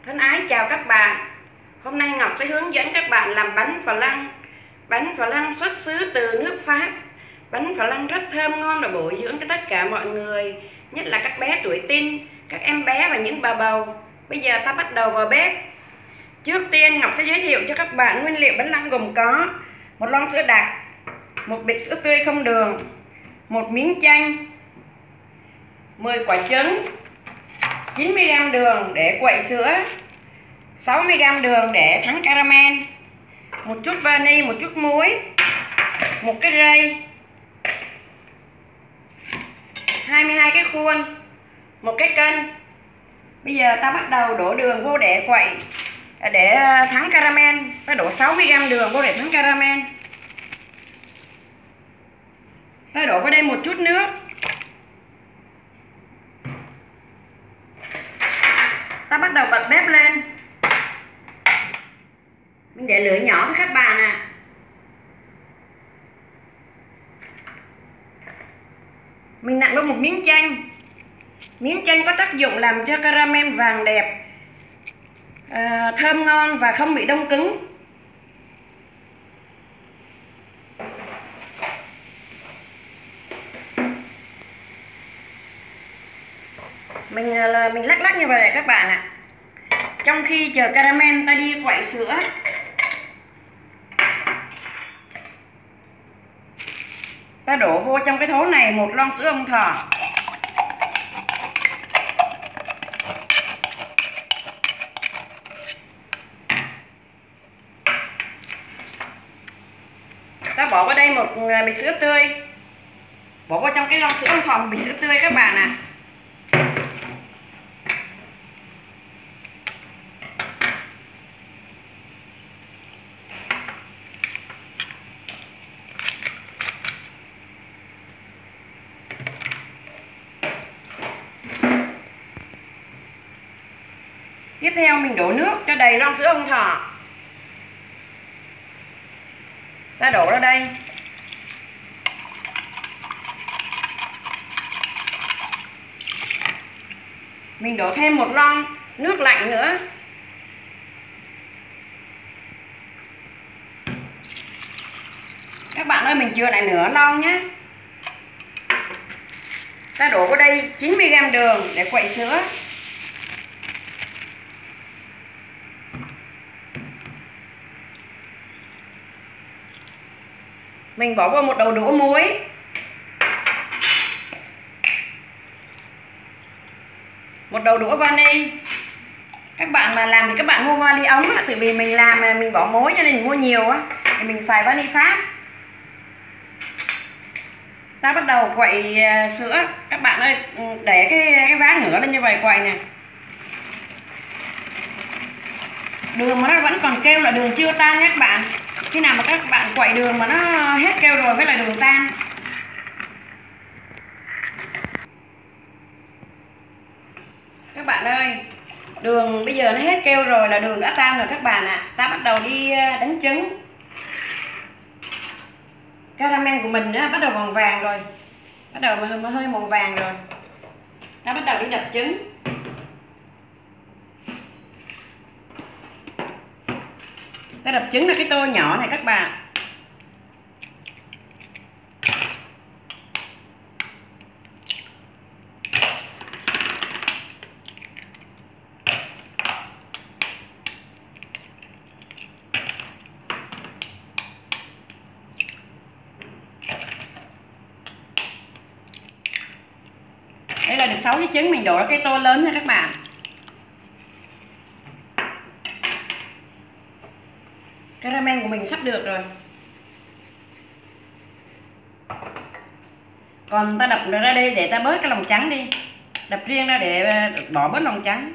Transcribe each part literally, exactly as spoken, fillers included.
Thân ái chào các bạn. Hôm nay Ngọc sẽ hướng dẫn các bạn làm bánh phở lăng. Bánh phở lăng xuất xứ từ nước Pháp. Bánh phở lăng rất thơm ngon và bổ dưỡng cho tất cả mọi người, nhất là các bé tuổi teen, các em bé và những bà bầu. Bây giờ ta bắt đầu vào bếp. Trước tiên Ngọc sẽ giới thiệu cho các bạn nguyên liệu bánh lăng gồm có một lon sữa đặc, một bịch sữa tươi không đường, một miếng chanh, mười quả trứng, chín mươi gam đường để quậy sữa, sáu mươi gam đường để thắng caramel, một chút vani, một chút muối, một cái rây, hai mươi hai cái khuôn, một cái cân. Bây giờ ta bắt đầu đổ đường vô để quậy, để thắng caramel. Ta đổ sáu mươi gam đường vô để thắng caramel. Ta đổ vào đây một chút nước. Ta bắt đầu bật bếp lên. Mình để lửa nhỏ thôi các bạn ạ. À. Mình nặn vào một miếng chanh. Miếng chanh có tác dụng làm cho caramel vàng đẹp, à, thơm ngon và không bị đông cứng. Mình là mình lắc lắc như vậy các bạn ạ. À. Trong khi chờ caramel ta đi quậy sữa. Ta đổ vô trong cái thố này một lon sữa ông thỏ. Ta bỏ vào đây một bịch sữa tươi. Bỏ vào trong cái lon sữa ông thỏ một bịch sữa tươi các bạn ạ. À. Tiếp theo mình đổ nước cho đầy lon sữa ông thỏ. Ta đổ ra đây. Mình đổ thêm một lon nước lạnh nữa. Các bạn ơi, mình chừa lại nửa lon nhé. Ta đổ vào đây chín mươi gam đường để quậy sữa. Mình bỏ vào một đầu đũa muối. Một đầu đũa vani. Các bạn mà làm thì các bạn mua vani ống á, tại vì mình làm mà mình bỏ muối cho nên mình mua nhiều á, thì mình xài vani Pháp. Ta bắt đầu quậy sữa. Các bạn ơi, để cái cái ván nữa lên như vậy quậy nè. Đường mà nó vẫn còn kêu là đường chưa tan nhé các bạn. Khi nào mà các bạn quậy đường mà nó hết kêu rồi mới là đường tan. Các bạn ơi, đường bây giờ nó hết kêu rồi là đường đã tan rồi các bạn ạ. À. Ta bắt đầu đi đánh trứng. Caramel của mình á, bắt đầu vàng vàng rồi. Bắt đầu hơi màu vàng rồi. Ta bắt đầu đi đập trứng. Ta đập trứng là cái tô nhỏ này các bạn. Đây là được sáu cái trứng, mình đổ ra cái tô lớn nha các bạn. Caramel của mình sắp được rồi. Còn ta đập ra đây để ta bớt cái lòng trắng đi. Đập riêng ra để bỏ bớt lòng trắng.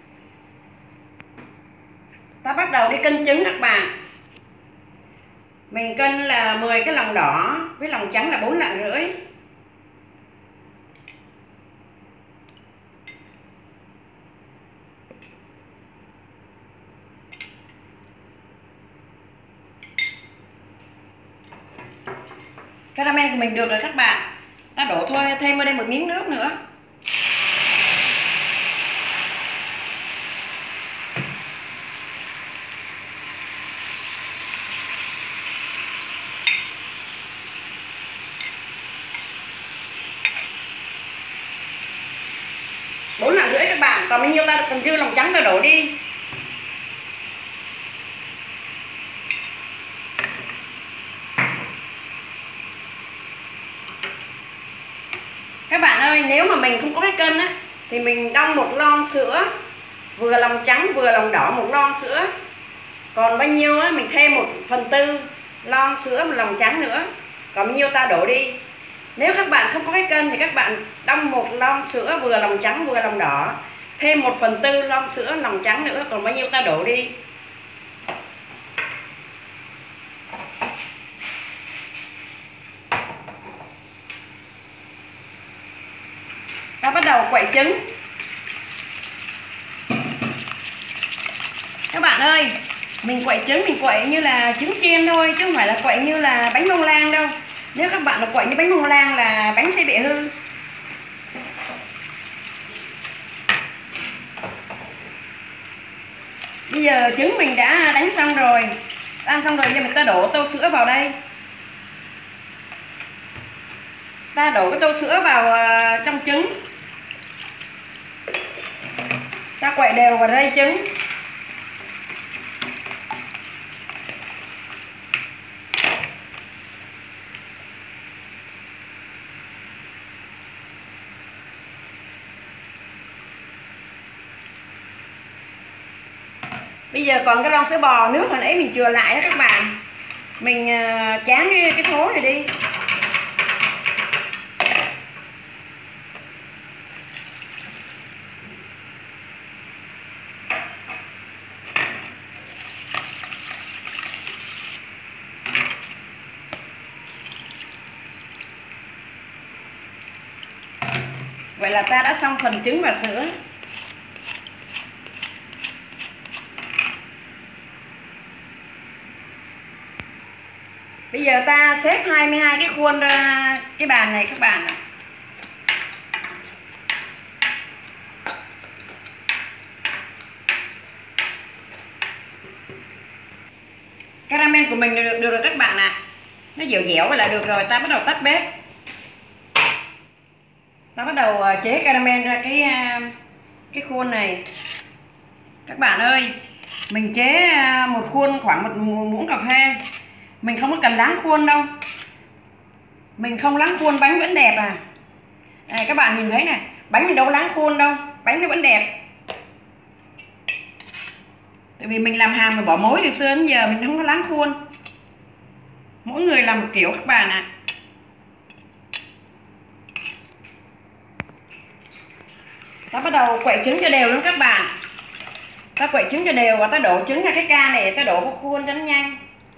Ta bắt đầu đi cân trứng các bạn. Mình cân là mười cái lòng đỏ với lòng trắng là bốn lạng rưỡi. Caramel của mình được rồi các bạn. Ta đổ thôi thêm vào đây một miếng nước nữa. Bốn lạng rưỡi các bạn, còn bao nhiêu ta còn dư lòng trắng ta đổ đi. Các bạn ơi, nếu mà mình không có cái cân á thì mình đong một lon sữa, vừa lòng trắng vừa lòng đỏ một lon sữa. Còn bao nhiêu á mình thêm một phần tư lon sữa một lòng trắng nữa. Còn bao nhiêu ta đổ đi. Nếu các bạn không có cái cân thì các bạn đong một lon sữa vừa lòng trắng vừa lòng đỏ, thêm một phần tư lon sữa lòng trắng nữa, còn bao nhiêu ta đổ đi. Ta bắt đầu quậy trứng. Các bạn ơi, mình quậy trứng mình quậy như là trứng chiên thôi, chứ không phải là quậy như là bánh bông lan đâu. Nếu các bạn là quậy như bánh bông lan là bánh sẽ bị hư. Bây giờ trứng mình đã đánh xong rồi, đánh xong rồi, giờ mình ta đổ tô sữa vào đây. Ta đổ cái tô sữa vào trong trứng. Ta quậy đều vào đây trứng. Bây giờ còn cái lon sữa bò nước hồi nãy mình chừa lại đó các bạn. Mình chán cái, cái thố này đi. Vậy là ta đã xong phần trứng và sữa. Bây giờ ta xếp hai mươi hai cái khuôn ra cái bàn này các bạn ạ. Caramel của mình được, được rồi các bạn ạ. Nó dẻo dẻo vậy là được rồi, ta bắt đầu tắt bếp. Ta bắt đầu chế caramel ra cái cái khuôn này. Các bạn ơi, mình chế một khuôn khoảng một muỗng cà phê. Mình không có cần láng khuôn đâu. Mình không láng khuôn bánh vẫn đẹp à. À các bạn nhìn thấy này, bánh mình đâu láng khuôn đâu, bánh nó vẫn đẹp. Tại vì mình làm hàng mà bỏ mối từ xưa đến giờ mình không có láng khuôn. Mỗi người làm một kiểu các bạn ạ. Ta bắt đầu quậy trứng cho đều luôn các bạn. Ta quậy trứng cho đều và ta đổ trứng ra cái ca này để ta đổ vào khuôn cho nó nhanh.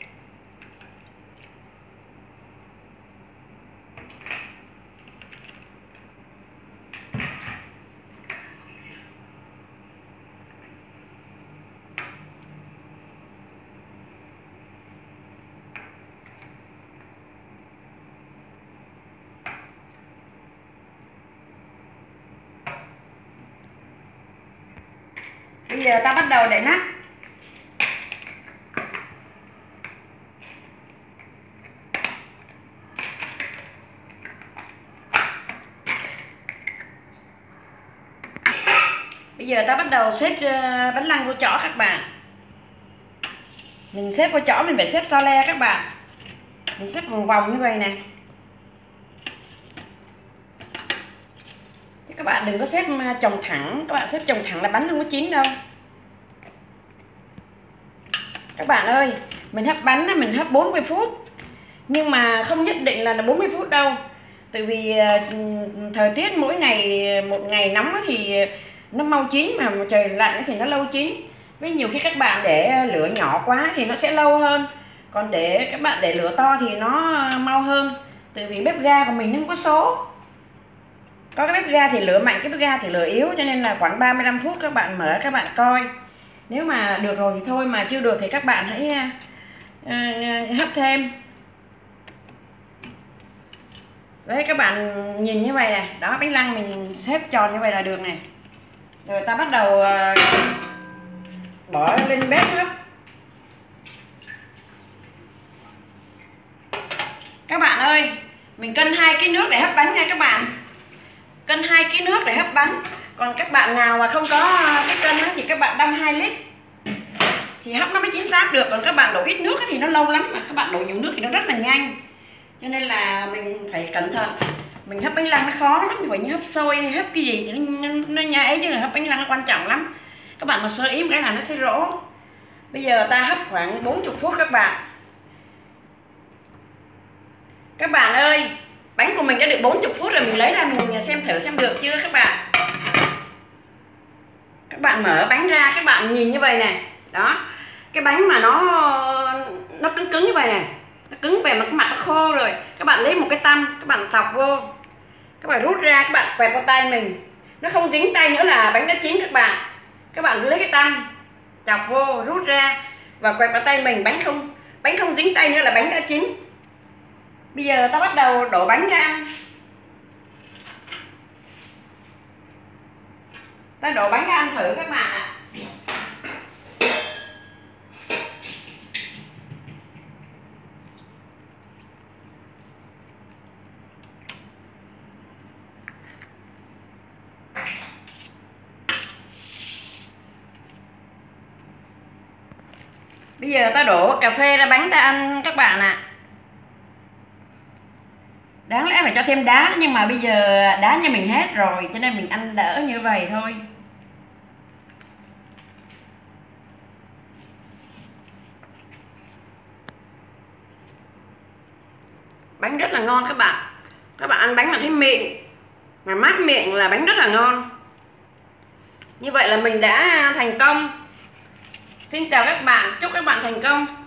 Bây giờ ta bắt đầu để nắp. Bây giờ ta bắt đầu xếp bánh lăng vô chõ các bạn. Mình xếp vô chõ mình phải xếp so le các bạn. Mình xếp vòng vòng như vậy này. Các bạn đừng có xếp chồng thẳng, các bạn xếp chồng thẳng là bánh không có chín đâu. Các bạn ơi, mình hấp bánh là mình hấp bốn mươi phút. Nhưng mà không nhất định là bốn mươi phút đâu. Tại vì thời tiết mỗi ngày, một ngày nóng thì nó mau chín, mà trời lạnh thì nó lâu chín. Với nhiều khi các bạn để lửa nhỏ quá thì nó sẽ lâu hơn. Còn để các bạn để lửa to thì nó mau hơn, tại vì bếp ga của mình nó không có số. Có cái bếp ga thì lửa mạnh, cái bếp ga thì lửa yếu, cho nên là khoảng ba mươi lăm phút các bạn mở các bạn coi. Nếu mà được rồi thì thôi, mà chưa được thì các bạn hãy uh, hấp thêm. Đấy, các bạn nhìn như vậy này, đó, bánh lăng mình xếp tròn như vậy là được này. Rồi ta bắt đầu uh, bỏ lên bếp hấp. Các bạn ơi, mình cân hai ký nước để hấp bánh nha các bạn. Cân hai ký nước để hấp bánh. Còn các bạn nào mà không có cái cân thì các bạn đong hai lít thì hấp nó mới chính xác được. Còn các bạn đổ ít nước thì nó lâu lắm, mà các bạn đổ nhiều nước thì nó rất là nhanh. Cho nên là mình phải cẩn thận. Mình hấp bánh lăng nó khó lắm, phải như hấp xôi hay hấp cái gì thì nó, nó, nó nhảy, chứ là hấp bánh lăng nó quan trọng lắm. Các bạn mà sơ ý một cái là nó sẽ rỗ. Bây giờ ta hấp khoảng bốn mươi phút các bạn. Các bạn ơi, bánh của mình đã được bốn mươi phút rồi, mình lấy ra mình xem thử xem được chưa các bạn. Các bạn mở bánh ra, các bạn nhìn như vậy này. Đó, cái bánh mà nó nó cứng cứng như vậy này, nó cứng về mà cái mặt nó khô rồi. Các bạn lấy một cái tăm, các bạn xọc vô, các bạn rút ra, các bạn quẹt vào tay mình, nó không dính tay nữa là bánh đã chín các bạn. Các bạn cứ lấy cái tăm chọc vô, rút ra và quẹt vào tay mình, bánh không bánh không dính tay nữa là bánh đã chín. Bây giờ ta bắt đầu đổ bánh ra ăn. Ta đổ bánh ra ăn thử các bạn ạ. Bây giờ ta đổ cà phê ra bánh ta ăn các bạn ạ. Đáng lẽ phải cho thêm đá, nhưng mà bây giờ đá nhà mình hết rồi, cho nên mình ăn đỡ như vậy thôi. Bánh rất là ngon các bạn. Các bạn ăn bánh mà thấy mịn, mà mát miệng là bánh rất là ngon. Như vậy là mình đã thành công. Xin chào các bạn, chúc các bạn thành công.